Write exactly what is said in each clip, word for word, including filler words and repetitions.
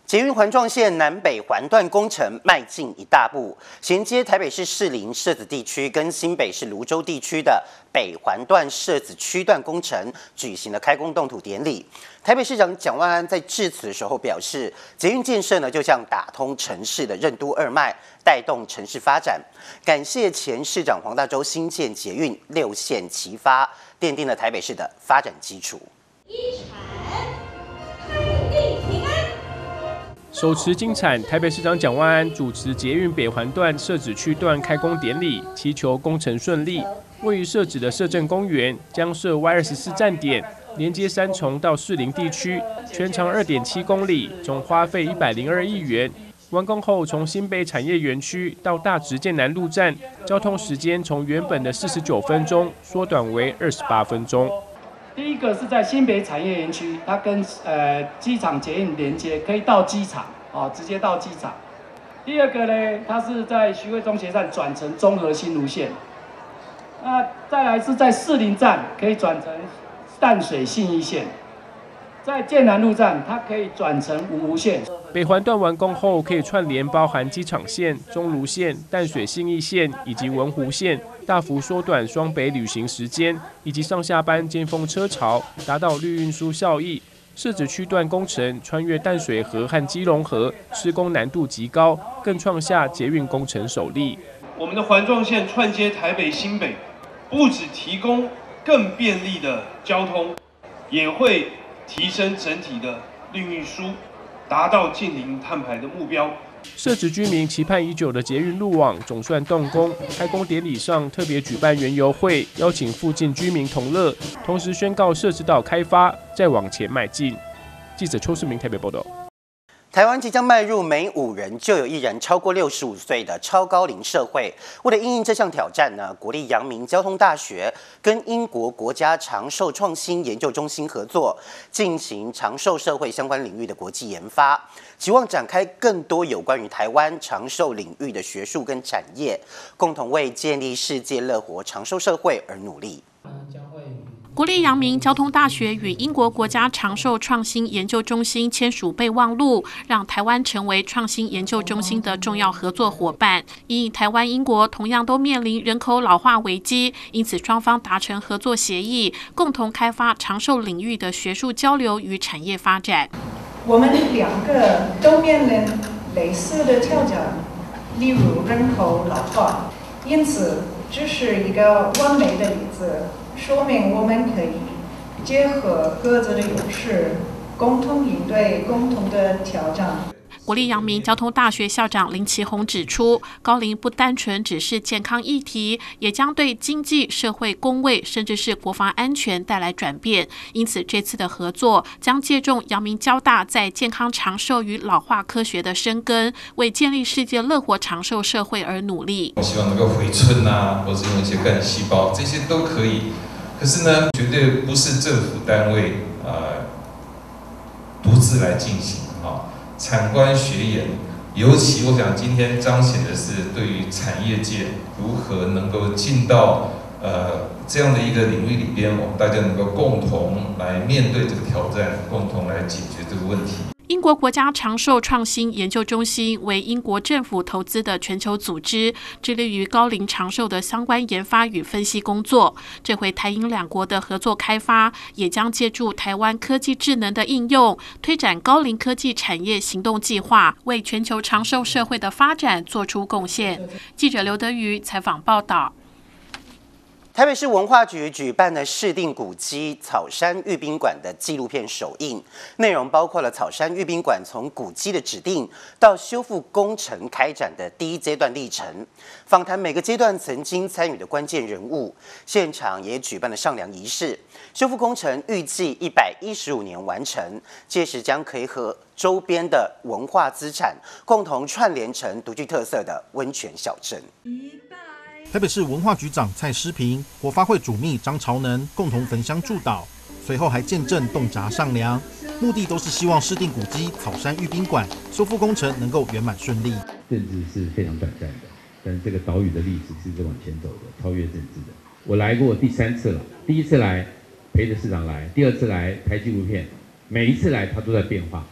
捷运环状线南北环段工程迈进一大步，衔接台北市士林社子地区跟新北市芦洲地区的北环段社子区段工程举行了开工动土典礼。台北市长蒋万安在致辞的时候表示，捷运建设呢就像打通城市的任督二脉，带动城市发展。感谢前市长黄大洲新建捷运六线齐发，奠定了台北市的发展基础。 一产开定平安。 手持金铲，台北市长蒋万安主持捷运北环段社子区段开工典礼，祈求工程顺利。位于社子的社政公园将设 Y 二十四站点，连接三重到士林地区，全长 二点七公里，总花费一百零二亿元。完工后，从新北产业园区到大直剑南路站，交通时间从原本的四十九分钟缩短为二十八分钟。 第一个是在新北产业园区，它跟呃机场捷运连接，可以到机场哦，直接到机场。第二个呢，它是在徐汇中学站转成中和新芦线。那再来是在士林站可以转成淡水信义线，在剑南路站它可以转成五湖线。 北环段完工后，可以串联包含机场线、中芦线、淡水信义线以及文湖线，大幅缩短双北旅行时间以及上下班尖峰车潮，达到绿运输效益。社子区段工程穿越淡水河和基隆河，施工难度极高，更创下捷运工程首例。 我们的环状线串接台北新北，不只提供更便利的交通，也会提升整体的绿运输，达到近零碳排的目标。 社子居民期盼已久的捷运路网总算动工，开工典礼上特别举办园游会，邀请附近居民同乐，同时宣告社子岛开发再往前迈进。记者邱世明台北报道。 台湾即将迈入每五人就有一人超过六十五岁的超高龄社会。为了因应这项挑战呢，国立阳明交通大学跟英国国家长寿创新研究中心合作，进行长寿社会相关领域的国际研发，期望展开更多有关于台湾长寿领域的学术跟产业，共同为建立世界乐活长寿社会而努力。 国立阳明交通大学与英国国家长寿创新研究中心签署备忘录，让台湾成为创新研究中心的重要合作伙伴。因台湾、英国同样都面临人口老化危机，因此双方达成合作协议，共同开发长寿领域的学术交流与产业发展。 我们两个都面临类似的挑战，例如人口老化，因此这是一个完美的例子。说明我们可以结合各自的优势，共同应对共同的挑战。 国立阳明交通大学校长林奇宏指出，高龄不单纯只是健康议题，也将对经济、社会、公卫甚至是国防安全带来转变。因此，这次的合作将借重阳明交大在健康长寿与老化科学的深耕，为建立世界乐活长寿社会而努力。 我希望能够回春啊，或者用一些干细胞，这些都可以。可是呢，绝对不是政府单位呃独自来进行啊。产官学研，尤其我想今天彰显的是对于产业界如何能够进到呃这样的一个领域里边，我们大家能够共同来面对这个挑战，共同来解决这个问题。 英国国家长寿创新研究中心为英国政府投资的全球组织，致力于高龄长寿的相关研发与分析工作。这回台英两国的合作开发，也将借助台湾科技智能的应用，推展高龄科技产业行动计划，为全球长寿社会的发展做出贡献。记者刘德瑜采访报道。 台北市文化局举办了市定古迹草山御宾馆的纪录片首映，内容包括了草山御宾馆从古迹的指定到修复工程开展的第一阶段历程，访谈每个阶段曾经参与的关键人物，现场也举办了上梁仪式。修复工程预计一百一十五年完成，届时将可以和周边的文化资产共同串联成独具特色的温泉小镇。 台北市文化局长蔡诗平、火发会主秘张朝能共同焚香祝祷，随后还见证洞闸上梁，目的都是希望市定古迹草山御宾馆修复工程能够圆满顺利。 政治是非常短暂的，但是这个岛屿的历史是往前走的，超越政治的。我来过第三次了，第一次来陪着市长来，第二次来拍纪录片，每一次来他都在变化。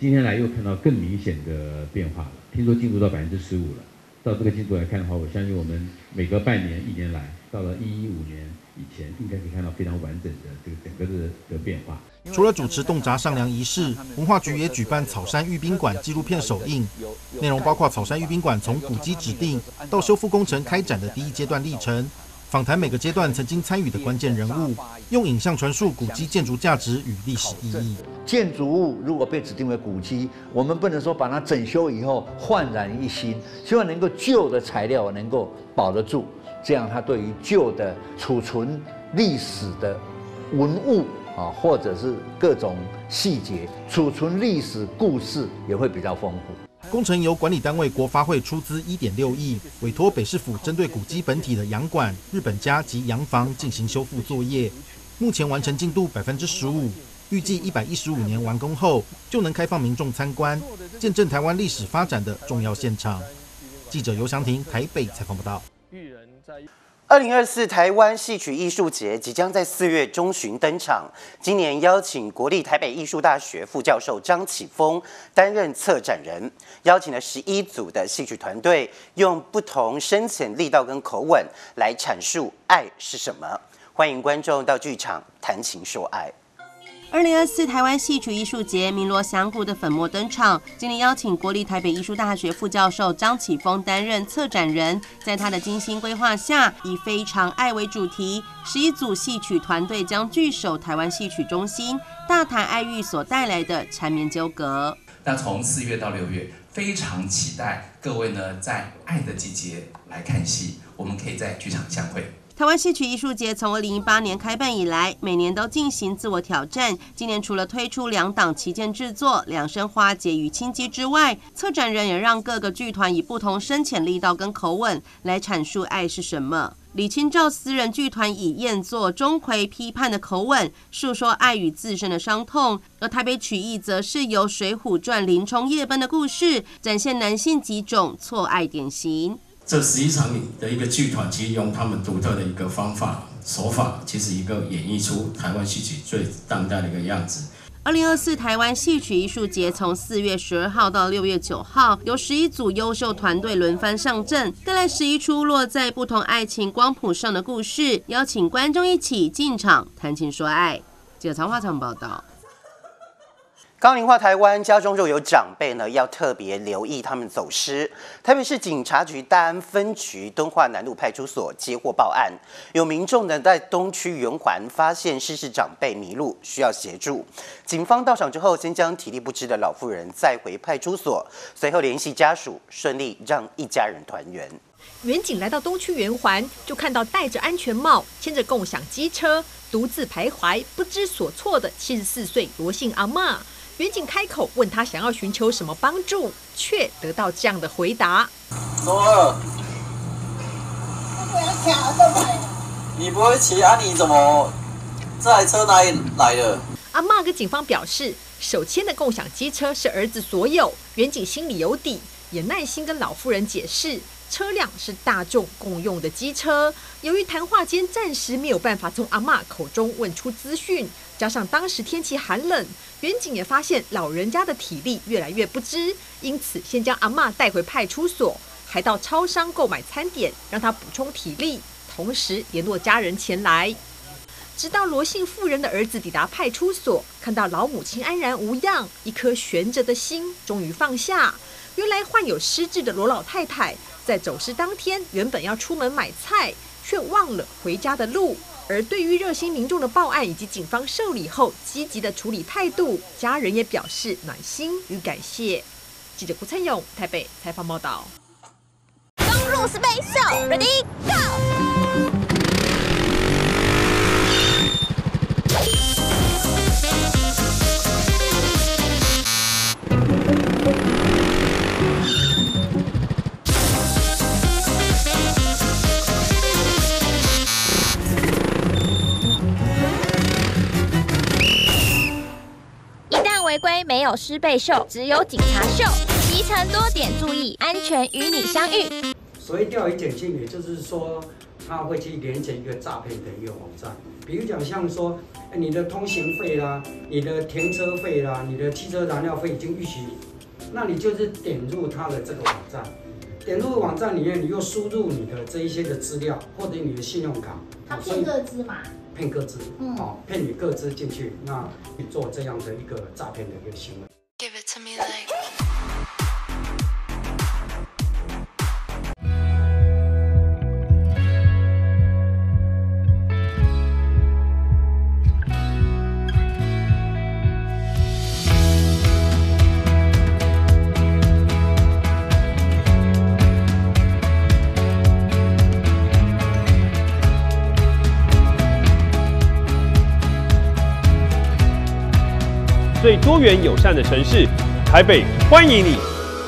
今天来又看到更明显的变化了，听说进入到百分之十五了。到这个进度来看的话，我相信我们每隔半年、一年来，到了一一五年以前，应该可以看到非常完整的这个整个的的变化。 除了主持冻闸上梁仪式，文化局也举办草山御宾馆纪录片首映，内容包括草山御宾馆从古迹指定到修复工程开展的第一阶段历程。访谈每个阶段曾经参与的关键人物，用影像传述古迹建筑价值与历史意义。 建筑物如果被指定为古迹，我们不能说把它整修以后焕然一新，希望能够旧的材料能够保得住，这样它对于旧的储存历史的文物啊，或者是各种细节，储存历史故事也会比较丰富。 工程由管理单位国发会出资一点六亿，委托北市府针对古迹本体的洋馆、日本家及洋房进行修复作业，目前完成进度百分之十五，预计一百一十五年完工后就能开放民众参观，见证台湾历史发展的重要现场。记者尤祥廷台北采访报道。 二零二四台湾戏曲艺术节即将在四月中旬登场。今年邀请国立台北艺术大学副教授张启峰担任策展人，邀请了十一组的戏曲团队，用不同深浅力道跟口吻来阐述爱是什么。欢迎观众到剧场谈情说爱。 二零二四台湾戏曲艺术节鸣锣响鼓的粉墨登场，今年邀请国立台北艺术大学副教授张启峰担任策展人，在他的精心规划下，以非常爱为主题，十一组戏曲团队将聚首台湾戏曲中心，大谈爱欲所带来的缠绵纠葛。 那从四月到六月，非常期待各位呢在爱的季节来看戏，我们可以在剧场相会。 台湾戏曲艺术节从二零一八年开办以来，每年都进行自我挑战。今年除了推出两档旗舰制作《两生花节》与《青鸡》之外，策展人也让各个剧团以不同深浅力道跟口吻来阐述爱是什么。李清照私人剧团以宴作钟馗批判的口吻，述说爱与自身的伤痛；而台北曲艺则是由《水浒传》林冲夜奔的故事，展现男性几种错爱典型。 这十一场里的一个剧团，其实用他们独特的一个方法手法，其实一个演绎出台湾戏曲最当代的一个样子。 二零二四台湾戏曲艺术节从四月十二号到六月九号，由十一组优秀团队轮番上阵，带来十一出落在不同爱情光谱上的故事，邀请观众一起进场谈情说爱。记者曹华强报道。 高龄化台湾，家中若有长辈呢，要特别留意他们走失。台北市警察局大安分局敦化南路派出所接获报案，有民众呢在东区圆环发现失事长辈迷路，需要协助。警方到场之后，先将体力不支的老妇人载回派出所，随后联系家属，顺利让一家人团圆。 员警来到东区圆环，就看到戴着安全帽、牵着共享机车、独自徘徊、不知所措的七十四岁罗姓阿嬷。员警开口问他想要寻求什么帮助，却得到这样的回答： 周二，你不会骑啊？你怎么这台车哪里来的？ 阿嬷跟警方表示，手牵的共享机车是儿子所有。员警心里有底，也耐心跟老妇人解释，车辆是大众共用的机车。由于谈话间暂时没有办法从阿嬷口中问出资讯，加上当时天气寒冷，员警也发现老人家的体力越来越不支，因此先将阿嬷带回派出所，还到超商购买餐点，让她补充体力，同时联络家人前来。直到罗姓妇人的儿子抵达派出所，看到老母亲安然无恙，一颗悬着的心终于放下。原来患有失智的罗老太太，在走失当天原本要出门买菜，却忘了回家的路。而对于热心民众的报案以及警方受理后积极的处理态度，家人也表示暖心与感谢。记者胡灿勇台北采访报道。 登入 Space Ready Go。 违规没有师备秀，只有警察秀。骑乘多点注意，安全与你相遇。 所谓钓鱼简讯，也就是说， 他会去连接一个诈骗的一个网站。比如讲，像说你的通行费啦、你的停车费啦、你的汽车燃料费已经预许你，那你就是点入他的这个网站，点入网站里面，你又输入你的这一些的资料或者你的信用卡， 他骗个资嘛？ 骗个资，嗯，哦，骗你个资进去，那你做这样的一个诈骗的一个行为。Give it to me like... 最多元友善的城市，台北欢迎你。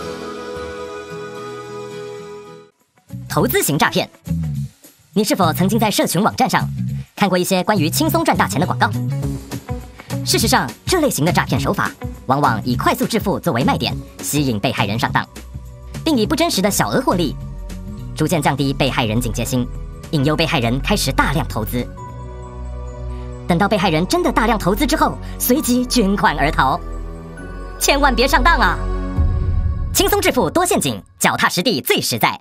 投资型诈骗，你是否曾经在社群网站上看过一些关于轻松赚大钱的广告？事实上，这类型的诈骗手法往往以快速致富作为卖点，吸引被害人上当，并以不真实的小额获利，逐渐降低被害人警戒心，引诱被害人开始大量投资。等到被害人真的大量投资之后，随即卷款而逃，千万别上当啊！轻松致富多陷阱，脚踏实地最实在。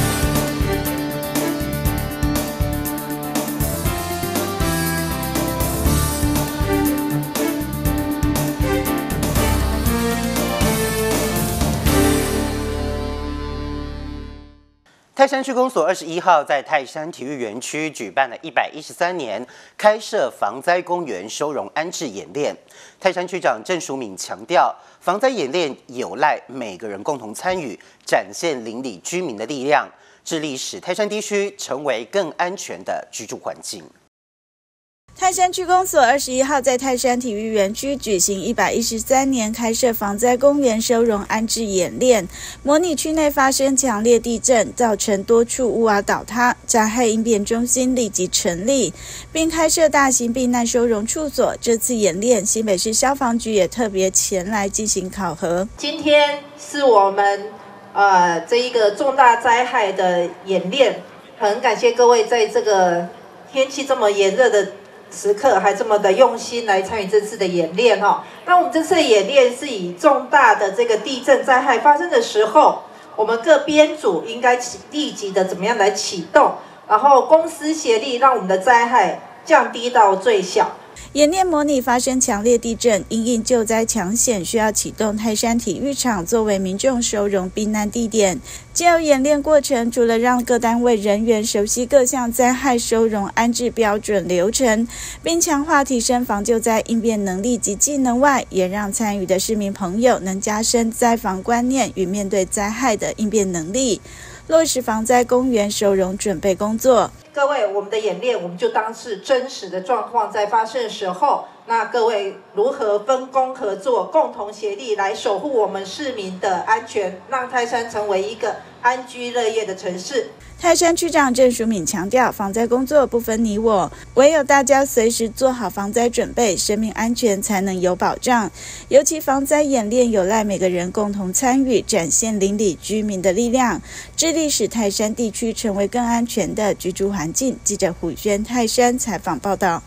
泰山区公所二十一号在泰山体育园区举办了一百一十三年开设防灾公园收容安置演练。泰山区长郑淑敏强调，防灾演练有赖每个人共同参与，展现邻里居民的力量，致力使泰山地区成为更安全的居住环境。 泰山区公所二十一号在泰山体育园区举行一百一十三年开设防灾公园收容安置演练，模拟区内发生强烈地震，造成多处屋瓦倒塌，灾害应变中心立即成立，并开设大型避难收容处所。这次演练，新北市消防局也特别前来进行考核。 今天是我们呃这一个重大灾害的演练，很感谢各位在这个天气这么炎热的时刻还这么的用心来参与这次的演练哈。那我们这次的演练是以重大的这个地震灾害发生的时候，我们各编组应该立即的怎么样来启动，然后公私协力，让我们的灾害降低到最小。 演练模拟发生强烈地震，因应救灾抢险，需要启动泰山体育场作为民众收容避难地点。借由演练过程，除了让各单位人员熟悉各项灾害收容安置标准流程，并强化提升防救灾应变能力及技能外，也让参与的市民朋友能加深灾防观念与面对灾害的应变能力，落实防灾公园收容准备工作。 各位，我们的演练我们就当是真实的状况在发生的时候，那各位如何分工合作，共同协力来守护我们市民的安全，让泰山成为一个安居乐业的城市。 泰山区长郑淑敏强调，防灾工作不分你我，唯有大家随时做好防灾准备，生命安全才能有保障。尤其防灾演练有赖每个人共同参与，展现邻里居民的力量，致力使泰山地区成为更安全的居住环境。记者虎轩泰山采访报道。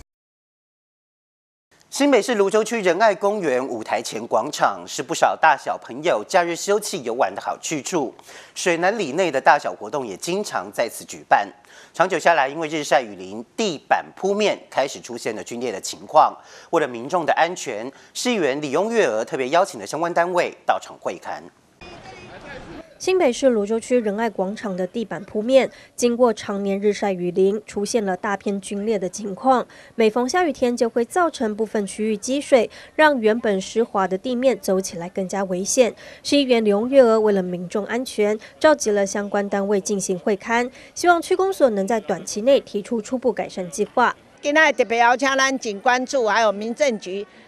新北市芦洲区仁爱公园舞台前广场是不少大小朋友假日休憩游玩的好去处，水南里内的大小活动也经常在此举办。长久下来，因为日晒雨淋，地板铺面开始出现了龟裂的情况。为了民众的安全，市议员李雍月娥特别邀请了相关单位到场会勘。 新北市芦洲区仁爱广场的地板铺面，经过常年日晒雨淋，出现了大片龟裂的情况。每逢下雨天，就会造成部分区域积水，让原本湿滑的地面走起来更加危险。市议员刘月娥为了民众安全，召集了相关单位进行会勘，希望区公所能在短期内提出初步改善计划。 今仔特别邀请咱景观处还有民政局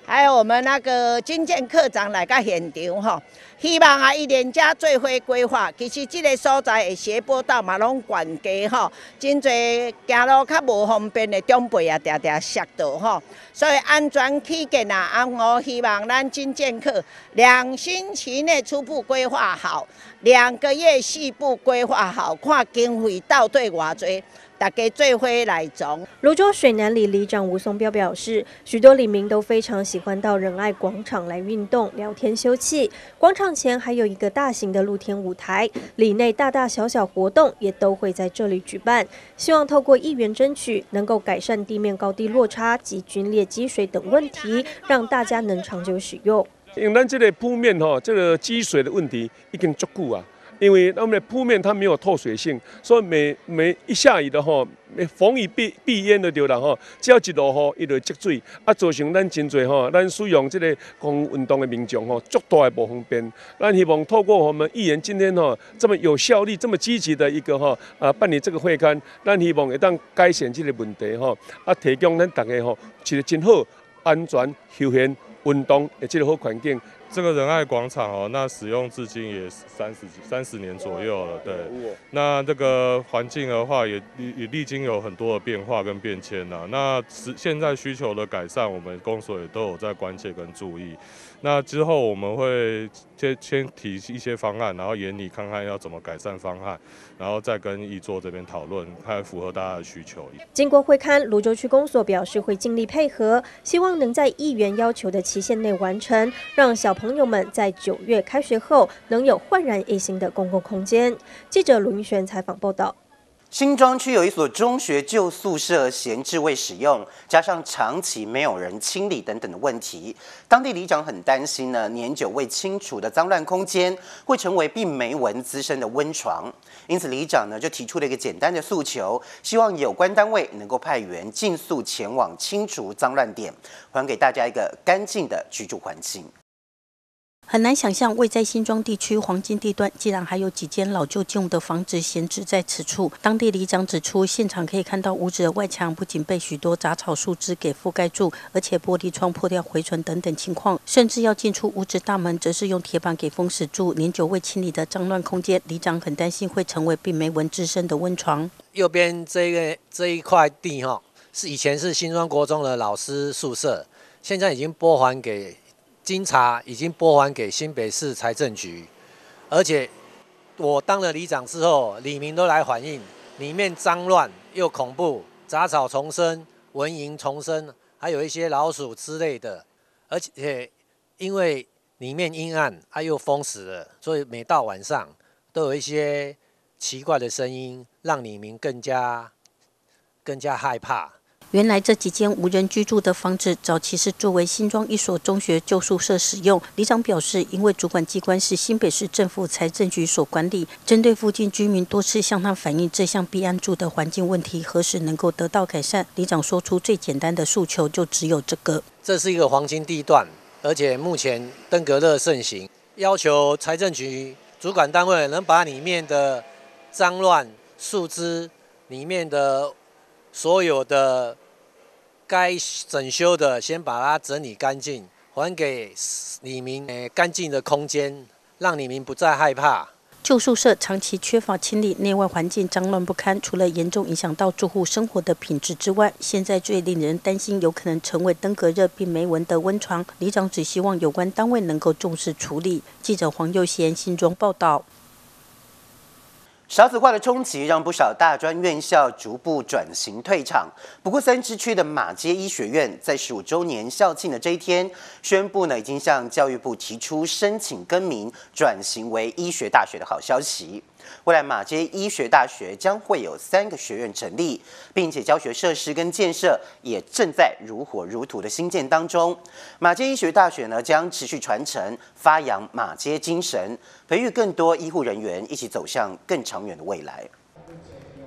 还有我们那个金建科长来到现场吼，希望啊，伊连家做伙规划。其实这个所在的斜坡道嘛拢悬低吼，真侪行路较无方便的长辈啊，常常摔倒吼。所以安全起见啊，啊我希望咱金建科两星期内初步规划好，两个月细部规划好，看经费到底偌济。大家做伙来种。 泸州水南里里长吴松彪表示，许多里民都非常喜欢到仁爱广场来运动、聊天、休憩。广场前还有一个大型的露天舞台，里内大大小小活动也都会在这里举办。希望透过议员争取，能够改善地面高低落差及龟裂积水等问题，让大家能长久使用。 因为咱这个铺面哈，这个积水的问题已经足久啊。因为我们的铺面它没有透水性，所以每每一下雨的吼，逢雨必必淹的对啦吼，只要一落雨，伊就积水，啊造成咱真侪吼，咱使用这个公运动的民众吼，足大的不方便。咱希望透过我们议员今天吼这么有效率、这么积极的一个吼啊办理这个会刊，咱希望会当改善这个问题吼，啊提供咱大家吼一个真好、安全、休闲、运动的这个好环境。 这个仁爱广场哦，那使用至今也三十三十年左右了，对。那这个环境的话也，也也历经有很多的变化跟变迁呐。那现在需求的改善，我们公所也都有在关切跟注意。那之后我们会先先提一些方案，然后研拟看看要怎么改善方案，然后再跟议座这边讨论，看符合大家的需求。 经过会勘，泸州区公所表示会尽力配合，希望能在议员要求的期限内完成，让小朋友们在九月开学后能有焕然一新的公共空间。记者卢云璇采访报道。 新庄区有一所中学旧宿舍闲置未使用，加上长期没有人清理等等的问题，当地里长很担心呢，年久未清除的脏乱空间会成为病媒蚊滋生的温床。因此，里长呢就提出了一个简单的诉求，希望有关单位能够派员尽速前往清除脏乱点，还给大家一个干净的居住环境。 很难想象，位在新庄地区黄金地段，竟然还有几间老旧建物的房子闲置在此处。当地里长指出，现场可以看到屋子的外墙不仅被许多杂草树枝给覆盖住，而且玻璃窗破掉、回传等等情况，甚至要进出屋子大门，则是用铁板给封死住。年久未清理的脏乱空间，里长很担心会成为病媒蚊滋生的温床。 右边这个这一块地哈，是以前是新庄国中的老师宿舍，现在已经拨还给。经查已经拨还给新北市财政局，而且我当了里长之后，里民都来反映，里面脏乱又恐怖，杂草丛生、蚊蝇丛生，还有一些老鼠之类的，而且因为里面阴暗，啊又封死了，所以每到晚上都有一些奇怪的声音，让里民更加更加害怕。 原来这几间无人居住的房子，早期是作为新庄一所中学旧宿舍使用。里长表示，因为主管机关是新北市政府财政局所管理，针对附近居民多次向他反映这项避安住的环境问题，何时能够得到改善？里长说出最简单的诉求，就只有这个。 这是一个黄金地段，而且目前登革热盛行，要求财政局主管单位能把里面的脏乱树枝里面的所有的该整修的，先把它整理干净，还给里民呃干净的空间，让里民不再害怕。 旧宿舍长期缺乏清理，内外环境脏乱不堪，除了严重影响到住户生活的品质之外，现在最令人担心有可能成为登革热病媒蚊的温床。里长只希望有关单位能够重视处理。记者黄佑贤新庄报道。 少子化的冲击让不少大专院校逐步转型退场。不过，三支区的马偕医学院在十五周年校庆的这一天，宣布呢已经向教育部提出申请更名，转型为医学大学的好消息。未来马偕医学大学将会有三个学院成立，并且教学设施跟建设也正在如火如荼的兴建当中。马偕医学大学呢将持续传承、发扬马偕精神，培育更多医护人员，一起走向更长远的未来。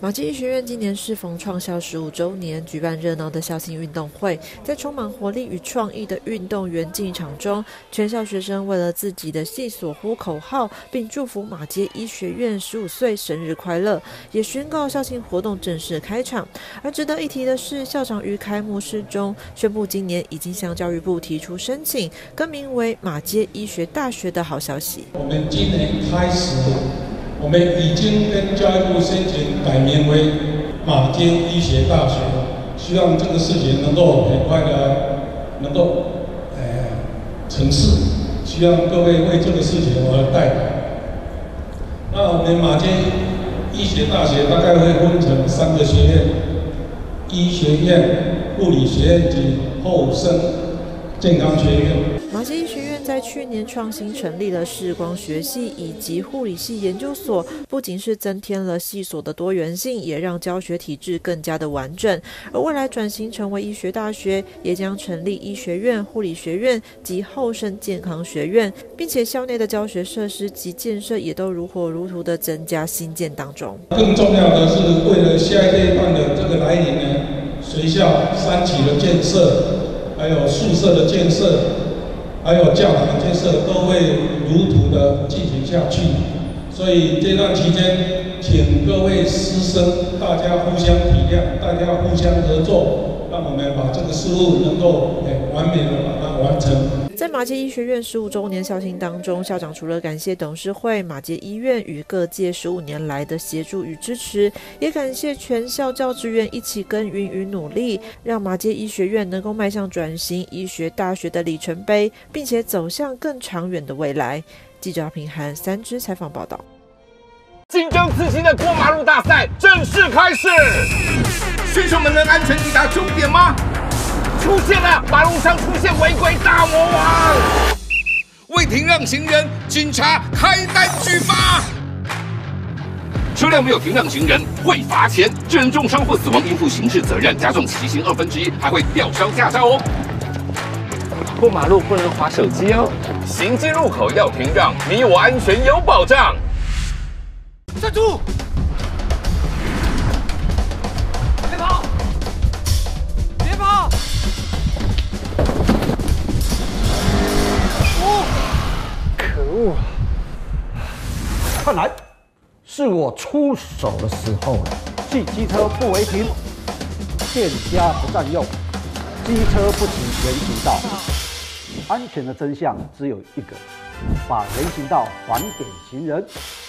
马偕医学院今年适逢创校十五周年，举办热闹的校庆运动会。在充满活力与创意的运动员进场中，全校学生为了自己的系所呼口号，并祝福马偕医学院十五岁生日快乐，也宣告校庆活动正式开场。而值得一提的是，校长于开幕式中宣布，今年已经向教育部提出申请，更名为马偕医学大学的好消息。 我们今年开始。我们已经跟教育部申请改名为马偕医学大学，希望这个事情能够很快的能够呃成事，希望各位为这个事情而代表。那我们马偕医学大学大概会分成三个学院：医学院、护理学院及后生健康学院。 马偕医学院在去年创新成立了视光学系以及护理系研究所，不仅是增添了系所的多元性，也让教学体制更加的完整。而未来转型成为医学大学，也将成立医学院、护理学院及后生健康学院，并且校内的教学设施及建设也都如火如荼的增加新建当中。 更重要的是，为了下一阶段的这个来临呢，学校三期的建设，还有宿舍的建设。还有教堂的建设都会如图的进行下去，所以这段期间，请各位师生大家互相体谅，大家互相合作，让我们把这个事务能够完美的把它完成。 在马偕医学院十五周年校庆当中，校长除了感谢董事会、马偕医院与各界十五年来的协助与支持，也感谢全校教职员一起耕耘与努力，让马偕医学院能够迈向转型医学大学的里程碑，并且走向更长远的未来。记者平涵三支采访报道。 竞争刺激的过马路大赛正式开始，选手们能安全抵达终点吗？出现了，马路上出现违规大魔王，未停让行人，警察开单举发。车辆没有停让行人会罚钱，致人重伤或死亡应负刑事责任，加重其刑二分之一，还会吊销驾照哦。过马路不能滑手机哦，行经路口要停让，你我安全有保障。站住！别跑！别跑！哦，可恶！ 看来是我出手的时候了。汽机车不违停，店家不占用，机车不行人行道。安全的真相只有一个：把人行道还给行人。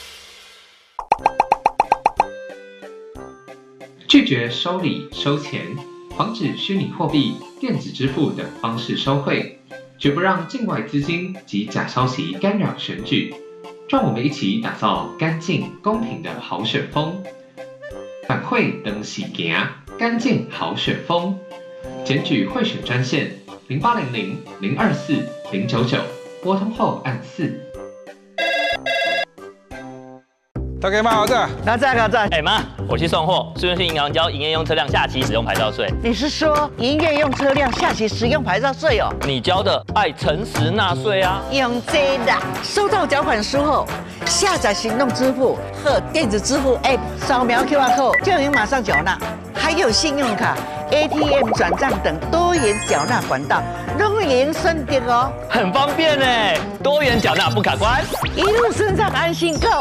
拒绝收礼收钱，防止虚拟货币、电子支付等方式收贿，绝不让境外资金及假消息干扰选举。让我们一起打造干净公平的好选风。反馈等喜行，干净好选风。检举贿选专线零八零零零二四零九九，拨通后按四。 大家妈，我在。 哪在哪在？哎妈，我去送货，顺丰银行交营业用车辆下期使用牌照税。 你是说营业用车辆下期使用牌照税哦？ 你交的爱诚实纳税啊。 用这的，收到缴款书后，下载行动支付或电子支付 App， 扫描 Q R code 就能马上缴纳。还有信用卡、A T M 转账等多元缴纳管道，都能省点哦， 很方便呢。多元缴纳不卡关， 一路身上安心购。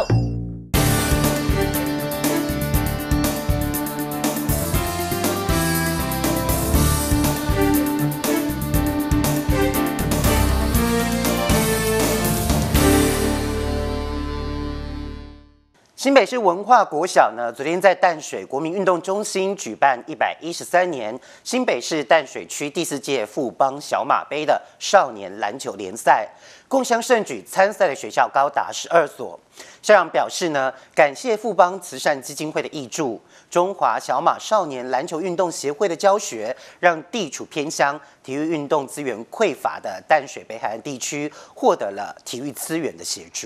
新北市文化国小呢，昨天在淡水国民运动中心举办一百一十三年新北市淡水区第四届富邦小马杯的少年篮球联赛，共襄盛举参赛的学校高达十二所。校长表示呢，感谢富邦慈善基金会的挹注，中华小马少年篮球运动协会的教学，让地处偏乡、体育运动资源匮乏的淡水北海岸地区获得了体育资源的协助。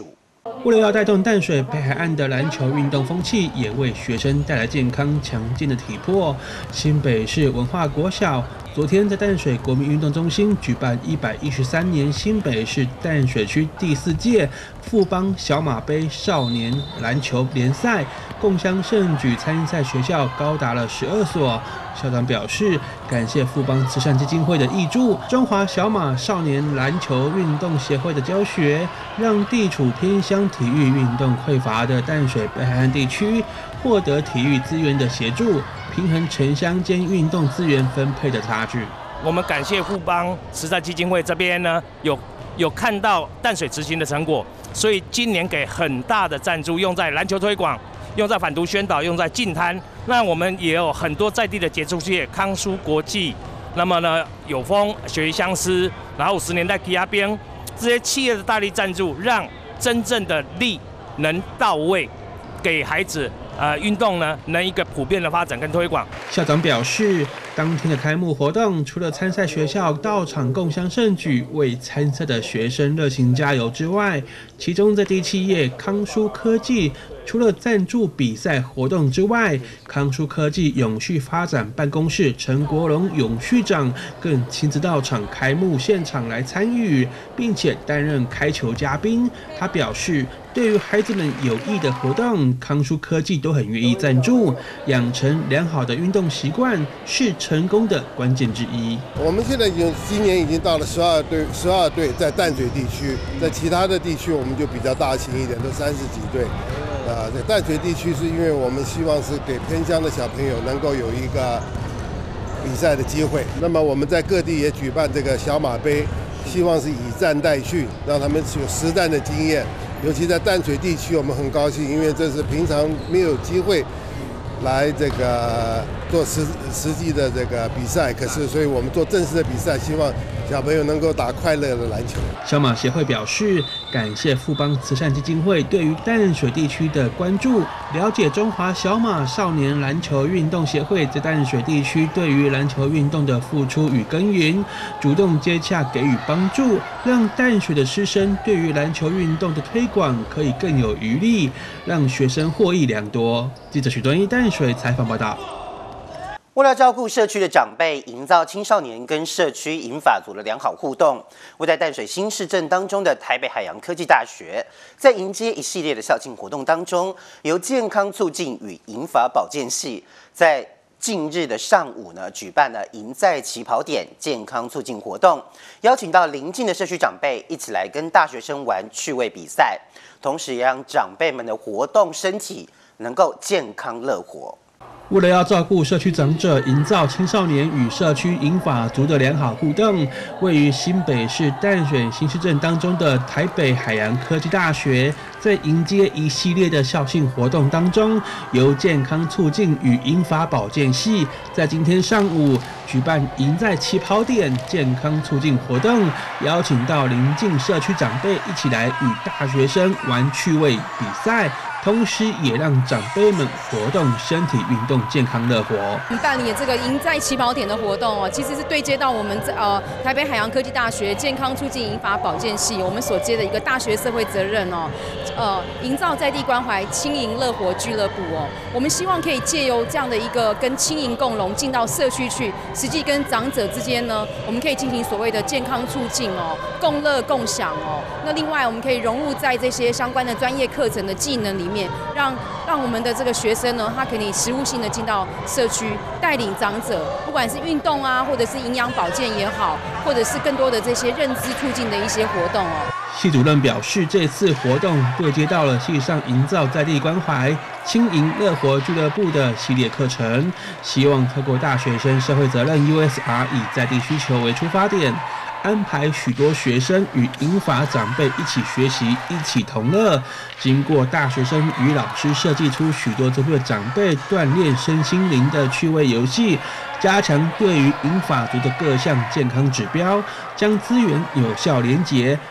为了要带动淡水北海岸的篮球运动风气，也为学生带来健康强健的体魄，新北市文化国小昨天在淡水国民运动中心举办一百一十三年新北市淡水区第四届富邦小马杯少年篮球联赛，共襄盛举，参赛学校高达了十二所。校长表示，感谢富邦慈善基金会的挹注，中华小马少年篮球运动协会的教学，让地处偏乡体育运动匮乏的淡水北海岸地区获得体育资源的协助，平衡城乡间运动资源分配的差距。 我们感谢富邦慈善基金会这边呢，有有看到淡水执行的成果，所以今年给很大的赞助，用在篮球推广，用在反毒宣导，用在净滩。那我们也有很多在地的杰出企业，康舒国际，那么呢有风鳕鱼相思，然后五十年代吉亚边这些企业的大力赞助，让真正的力能到位，给孩子呃运动呢能一个普遍的发展跟推广。 校长表示，当天的开幕活动，除了参赛学校到场共襄盛举，为参赛的学生热情加油之外，其中在地企业康舒科技，除了赞助比赛活动之外，康舒科技永续发展办公室陈国龙永续长更亲自到场开幕现场来参与，并且担任开球嘉宾。他表示，对于孩子们有益的活动，康舒科技都很愿意赞助，养成良好的运动习惯是成功的关键之一。 我们现在已经今年已经到了十二队，十二队在淡水地区，在其他的地区我们就比较大型一点，都三十几队。啊，在淡水地区是因为我们希望是给偏乡的小朋友能够有一个比赛的机会。那么我们在各地也举办这个小马杯，希望是以战代训，让他们有实战的经验。尤其在淡水地区，我们很高兴，因为这是平常没有机会来这个做实实际的这个比赛，可是所以我们做正式的比赛，希望小朋友能够打快乐的篮球。 小马协会表示，感谢富邦慈善基金会对于淡水地区的关注，了解中华小马少年篮球运动协会在淡水地区对于篮球运动的付出与耕耘，主动接洽给予帮助，让淡水的师生对于篮球运动的推广可以更有余力，让学生获益良多。记者许端一淡水采访报道。 为了照顾社区的长辈，营造青少年跟社区银发族的良好互动，位在淡水新市镇当中的台北海洋科技大学，在迎接一系列的校庆活动当中，由健康促进与银发保健系在近日的上午呢，举办了赢在起跑点健康促进活动，邀请到邻近的社区长辈一起来跟大学生玩趣味比赛，同时也让长辈们的活动身体能够健康乐活。 为了要照顾社区长者，营造青少年与社区银发族的良好互动，位于新北市淡水新市镇当中的台北海洋科技大学，在迎接一系列的校庆活动当中，由健康促进与银发保健系在今天上午举办赢在起跑点健康促进活动，邀请到邻近社区长辈一起来与大学生玩趣味比赛，同时也让长辈们活动身体运动健康乐活。 我们办理这个赢在起跑点的活动哦，其实是对接到我们呃台北海洋科技大学健康促进银发保健系我们所接的一个大学社会责任哦，呃营造在地关怀轻盈乐活俱乐部哦，我们希望可以借由这样的一个跟轻盈共融进到社区去，实际跟长者之间呢，我们可以进行所谓的健康促进哦，共乐共享哦。那另外我们可以融入在这些相关的专业课程的技能里面，让让我们的这个学生呢，他可以实务性的进到社区，带领长者，不管是运动啊，或者是营养保健也好，或者是更多的这些认知促进的一些活动哦。 系主任表示，这次活动对接到了系上营造在地关怀轻盈乐活俱乐部的系列课程，希望透过大学生社会责任 U S R 以在地需求为出发点，安排许多学生与银发长辈一起学习，一起同乐。经过大学生与老师设计出许多针对长辈锻炼身心灵的趣味游戏，加强对于银发族的各项健康指标，将资源有效连结，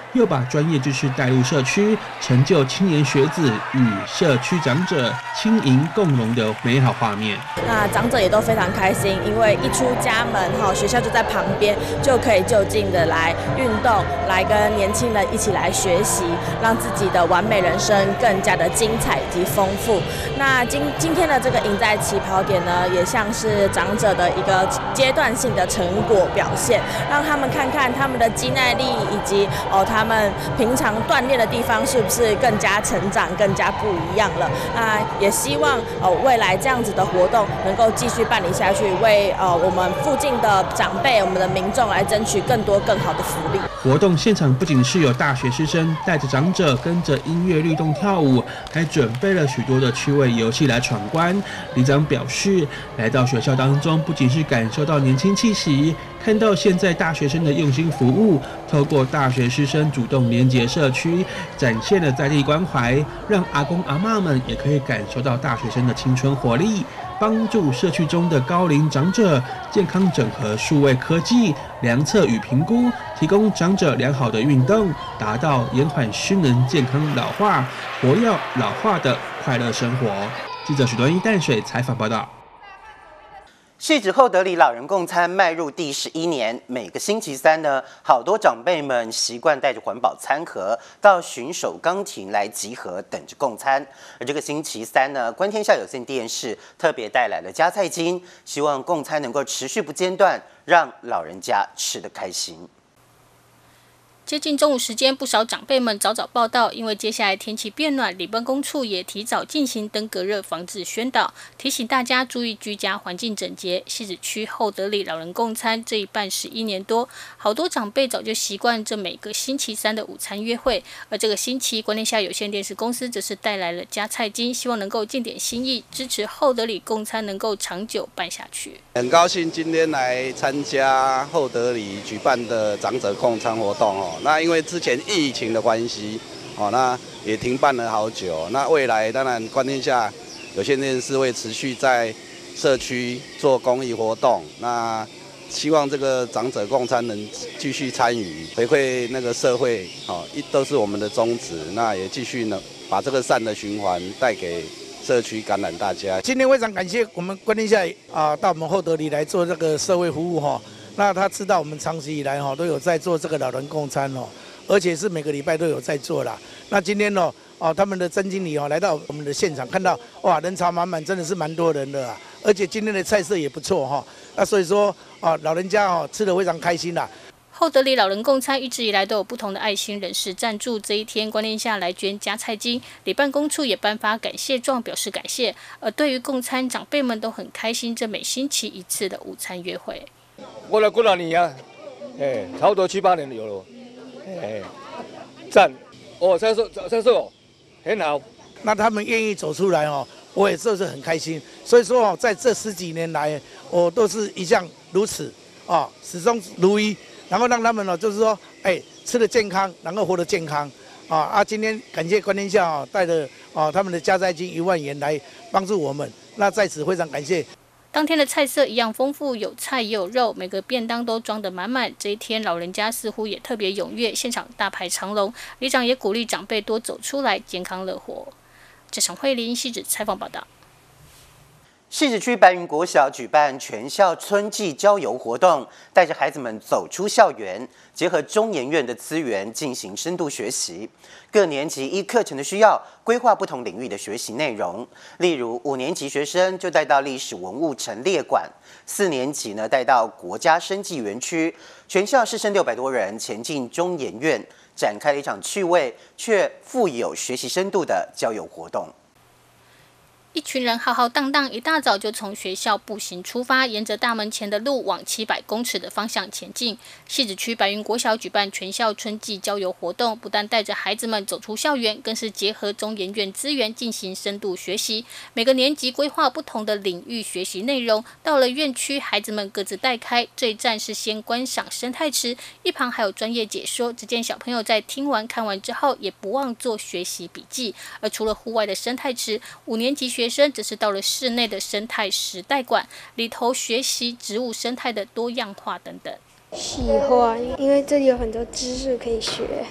又把专业知识带入社区，成就青年学子与社区长者轻盈共融的美好画面。 那长者也都非常开心，因为一出家门哈，学校就在旁边，就可以就近的来运动，来跟年轻人一起来学习，让自己的完美人生更加的精彩以及丰富。那今今天的这个赢在起跑点呢，也像是长者的一个阶段性的成果表现，让他们看看他们的肌耐力以及哦他们平常锻炼的地方是不是更加成长、更加不一样了。那也希望哦未来这样子的活动能够继续办理下去，为呃我们附近的长辈、我们的民众来争取更多更好的福利。 活动现场不仅是有大学师生带着长者跟着音乐律动跳舞，还准备了许多的趣味游戏来闯关。里长表示，来到学校当中，不仅是感受到年轻气息，看到现在大学生的用心服务，透过大学师生主动连结社区，展现了在地关怀，让阿公阿嬷们也可以感受到大学生的青春活力，帮助社区中的高龄长者健康整合数位科技量测与评估，提供长者良好的运动，达到延缓失能、健康老化、活跃老化的快乐生活。记者许端一淡水采访报道。 汐止厚德里老人共餐迈入第十一年，每个星期三呢，好多长辈们习惯带着环保餐盒到巡守岗亭来集合，等着共餐。而这个星期三呢，观天下有线电视特别带来了加菜金，希望共餐能够持续不间断，让老人家吃得开心。 接近中午时间，不少长辈们早早报到，因为接下来天气变暖，里办公处也提早进行登革热防治宣导，提醒大家注意居家环境整洁。汐止区厚德里老人共餐这一办十一年多，好多长辈早就习惯这每个星期三的午餐约会，而这个星期观天下有线电视公司则是带来了加菜金，希望能够尽点心意，支持厚德里共餐能够长久办下去。 很高兴今天来参加厚德里举办的长者共餐活动哦。那因为之前疫情的关系，哦，那也停办了好久。那未来当然观天下有线电视会持续在社区做公益活动。那希望这个长者共餐能继续参与，回馈那个社会，哦，一都是我们的宗旨。那也继续呢，把这个善的循环带给社区，感染大家。 今天非常感谢我们观天下啊，到我们厚德里来做这个社会服务哈。那他知道我们长期以来哈都有在做这个老人共餐哦，而且是每个礼拜都有在做啦。那今天呢，哦，他们的曾经理哦来到我们的现场，看到哇人潮满满，真的是蛮多人的啊。而且今天的菜色也不错哈。那所以说啊，老人家哦吃得非常开心啦。 厚德里老人共餐一直以来都有不同的爱心人士赞助，这一天观天下来捐加菜金，里办公处也颁发感谢状表示感谢。而对于共餐，长辈们都很开心这每星期一次的午餐约会。 我来过两年啊，哎，差不多七八年有了，哎，赞，哦，这是这是哦，很好。 那他们愿意走出来哦，我也就是很开心。所以说哦，在这十几年来，我都是一向如此啊，始终如一。然后让他们呢，就是说，哎，吃得健康，然后活得健康，啊啊！今天感谢观天下啊，带着啊他们的加菜金一万元来帮助我们，那在此非常感谢。 当天的菜色一样丰富，有菜也有肉，每个便当都装得满满。这一天，老人家似乎也特别踊跃，现场大排长龙。里长也鼓励长辈多走出来，健康乐活。这场慧琳汐止采访报道。 汐止区白云国小举办全校春季郊游活动，带着孩子们走出校园，结合中研院的资源进行深度学习。各年级依课程的需要，规划不同领域的学习内容。例如，五年级学生就带到历史文物陈列馆，四年级呢带到国家生技园区。全校师生六百多人前进中研院，展开了一场趣味却富有学习深度的郊游活动。 一群人浩浩荡荡，一大早就从学校步行出发，沿着大门前的路往七百公尺的方向前进。汐止区白云国小举办全校春季郊游活动，不但带着孩子们走出校园，更是结合中研院资源进行深度学习。每个年级规划不同的领域学习内容，到了院区，孩子们各自带开。这一站是先观赏生态池，一旁还有专业解说。只见小朋友在听完看完之后，也不忘做学习笔记。而除了户外的生态池，五年级学学生则是到了室内的生态时代馆里头学习植物生态的多样化等等。 喜欢，因为这里有很多知识可以学。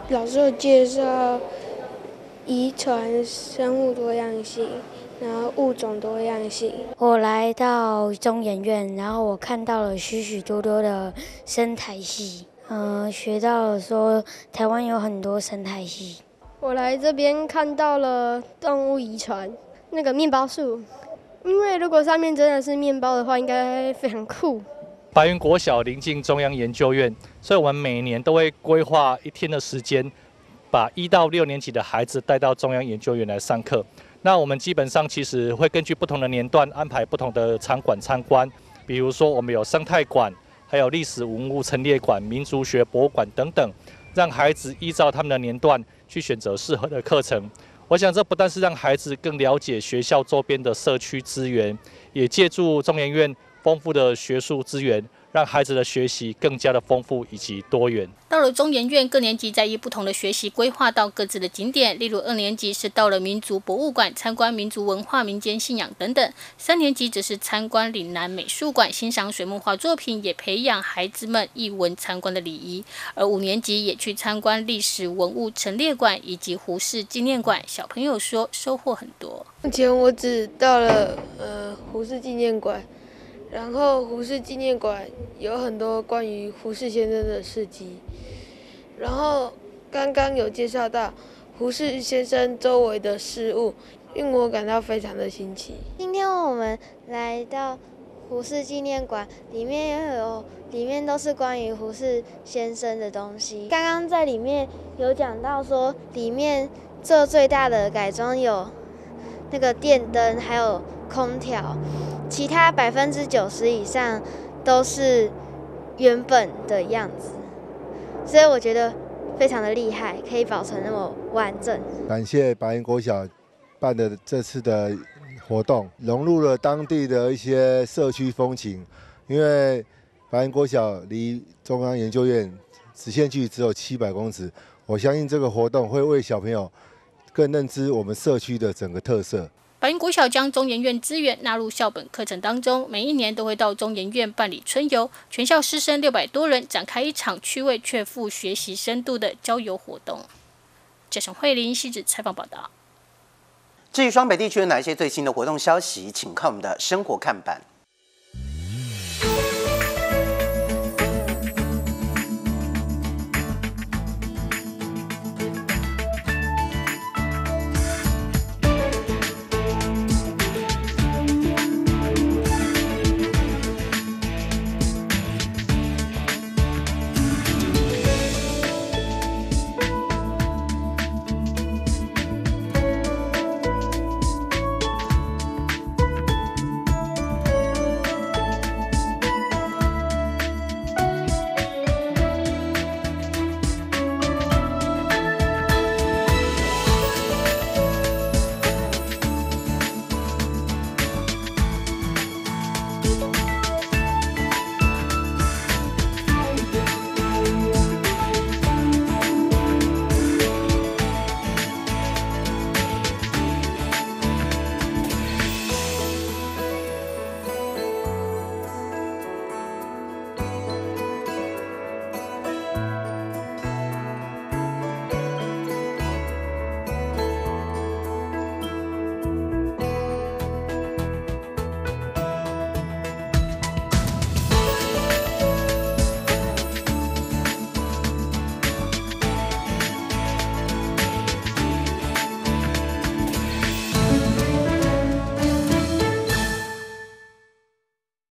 老师有介绍遗传、生物多样性，然后物种多样性。 我来到中研院，然后我看到了许许多多的生态系，嗯、呃，学到了说台湾有很多生态系。 我来这边看到了动物遗传，那个面包树，因为如果上面真的是面包的话，应该非常酷。 白云国小临近中央研究院，所以我们每年都会规划一天的时间，把一到六年级的孩子带到中央研究院来上课。那我们基本上其实会根据不同的年段安排不同的场馆参观，比如说我们有生态馆，还有历史文物陈列馆、民族学博物馆等等，让孩子依照他们的年段去选择适合的课程。我想这不但是让孩子更了解学校周边的社区资源，也借助中研院丰富的学术资源，让孩子的学习更加的丰富以及多元。 到了中研院，各年级在依不同的学习规划到各自的景点，例如二年级是到了民族博物馆参观民族文化、民间信仰等等；三年级则是参观岭南美术馆，欣赏水墨画作品，也培养孩子们艺文参观的礼仪。而五年级也去参观历史文物陈列馆以及胡适纪念馆，小朋友说收获很多。 目前我只到了呃胡适纪念馆。然后胡适纪念馆有很多关于胡适先生的事迹，然后刚刚有介绍到胡适先生周围的事物，令我感到非常的新奇。 今天我们来到胡适纪念馆，里面有里面都是关于胡适先生的东西。刚刚在里面有讲到说，里面做最大的改装有那个电灯，还有空调。其他百分之九十以上都是原本的样子，所以我觉得非常的厉害，可以保存那么完整。 感谢白云国小办的这次的活动，融入了当地的一些社区风情。因为白云国小离中央研究院直线距离只有七百公尺，我相信这个活动会为小朋友更认知我们社区的整个特色。 白云国小将中研院资源纳入校本课程当中，每一年都会到中研院办理春游，全校师生六百多人展开一场趣味却富学习深度的郊游活动。记者慧玲西子采访报道。 至于双北地区有哪一些最新的活动消息，请看我们的生活看板。